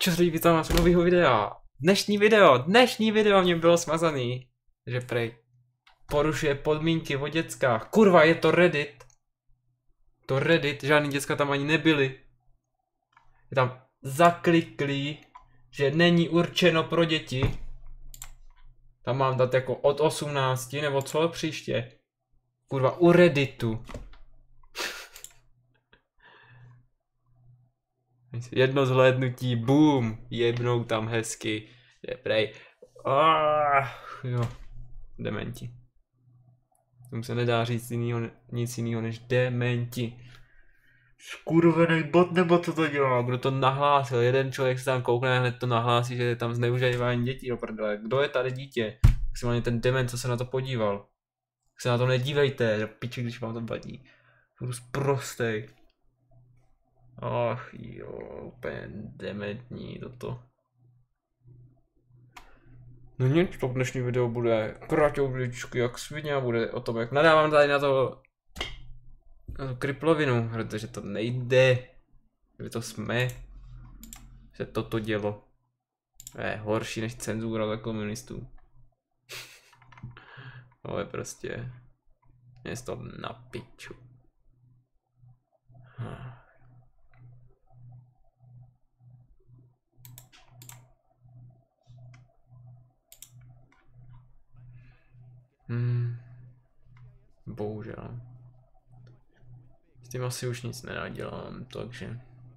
Čus lidi, vítám vás u nového videa. Dnešní video mě bylo smazaný, že prej porušuje podmínky o dětskách. Kurva, je to Reddit. To Reddit, žádný děcka tam ani nebyly. Je tam zakliklý, že není určeno pro děti. Tam mám dát jako od 18 nebo co příště. Kurva, u Redditu. Jedno zhlédnutí, boom, jebnou tam hezky, je prej, jo, dementi. Tomu se nedá říct nic jiného než dementi. Skurvený bot, nebo co to dělá, kdo to nahlásil, jeden člověk se tam koukne a hned to nahlásí, že je tam zneužívání dětí do prdele. Kdo je tady dítě? Maximálně ten dement, co se na to podíval. Tak se na to nedívejte, do piči, když vám to vadí. Budu sprostej. Ach jo, úplně dementní toto. No nic, to dnešní video bude kraťouličky jak svině a bude o tom, jak nadávám tady na to kriplovinu, protože to nejde. Kde to jsme, že toto dělo je horší než cenzura za komunistů. To je prostě, je to na piču. Bohužel. S tím asi už nic nenadělám, takže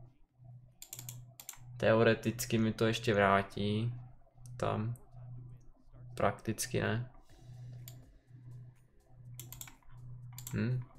teoreticky mi to ještě vrátí. Tam. Prakticky ne.